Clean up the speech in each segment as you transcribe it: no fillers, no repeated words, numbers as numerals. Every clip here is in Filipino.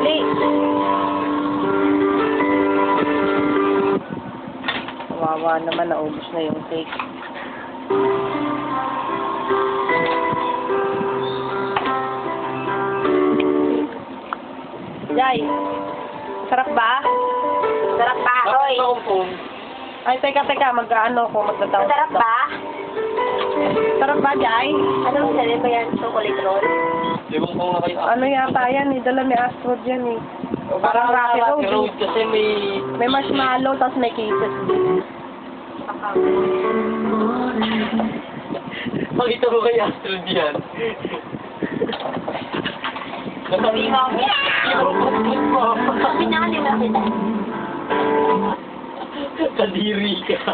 Dali. Kawawa naman, naubos na yung cake. Jai, sarap ba? Sarap pa, hoy. Ay, teka, mag-ano ko, magtatawag. Sarap ba? Sarap ba, Jai? Anong sarili ba yan? Chocolate roll? Ano yata yan eh, dala may Astro dyan eh. Parang Rocky Road. Kasi May marshmallow, tapos may kisses. Pakita mo kay Astrid yan. Sabi mo, sabi na kanila kita. Kadiri ka.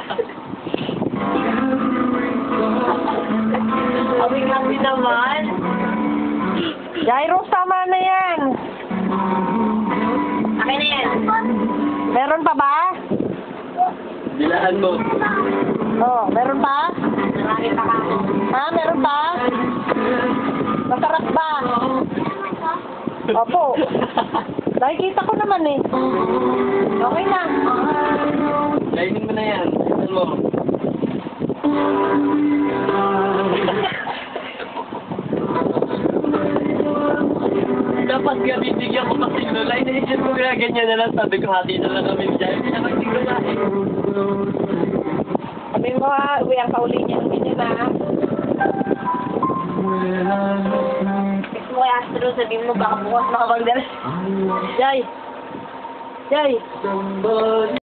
Happy naman. Jairo, tama na yan. Akin na yan. Meron pa ba? Bilahan mo. Oh, meron pa? Marami pa ka. Ha, meron pa? Masarap ba? Opo. Nakikita ko naman eh. Okay na. Kainin mo na yan. Kainin mo. Dapat nga bibigyan ko kasi lola. Inaisip ko nga ganyan na lang. Sabi ko hati na lang kami dyan. Pinakagtig ko na eh. Sabi mo ha, uwi ang kauli niya. Ganyan na. Text mo kay Astro, sabihin mo baka bukas makapagdala. Jai.